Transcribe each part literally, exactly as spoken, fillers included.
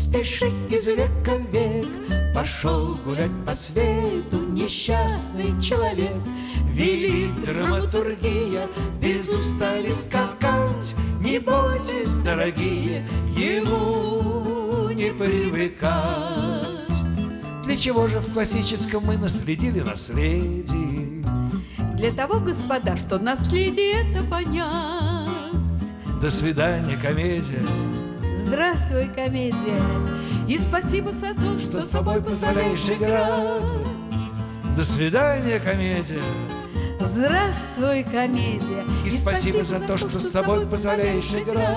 спеши из века в век. Пошел гулять по свету несчастный человек. Велит драматургия без устали скакать. Не бойтесь, дорогие, ему не привыкать. Для чего же в классическом мы наследили наследие? Для того, господа, что наследие это понять. До свидания, комедия. Здравствуй, комедия. И спасибо за то, что, что собой позволяешь играть. До свидания, комедия. Здравствуй, комедия. И, И спасибо, спасибо за то, что, что с собой позволяешь играть.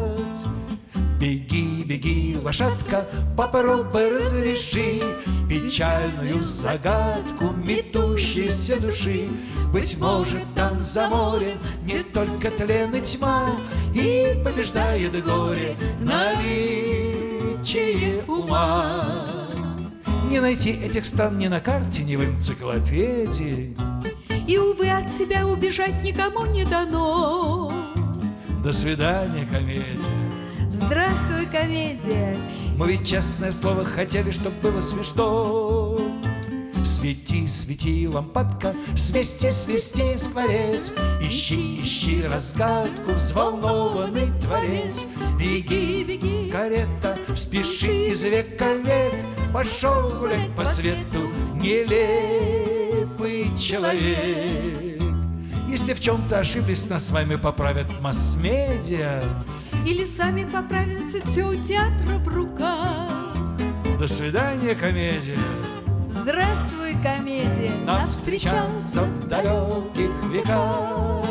Беги, беги, лошадка, попробуй разреши печальную загадку метущейся души. Быть может, там за морем не только тлен и тьма, и побеждает горе наличие ума. Не найти этих стран ни на карте, ни в энциклопедии. И, увы, от себя убежать никому не дано. До свидания, комедия. Здравствуй, комедия. Мы ведь, честное слово, хотели, чтобы было смешно. Свети, свети, лампадка, свисти, свисти, скворец. Ищи, ищи разгадку, взволнованный творец. Беги, беги, карета, спеши из века в век. Пошел гулять по свету нелепый человек. Если в чем-то ошиблись, нас с вами поправят масс-медиа. Или сами поправимся, все у театра в руках. До свидания, комедия. Здравствуй, комедия. Нам встречаться в далеких веках.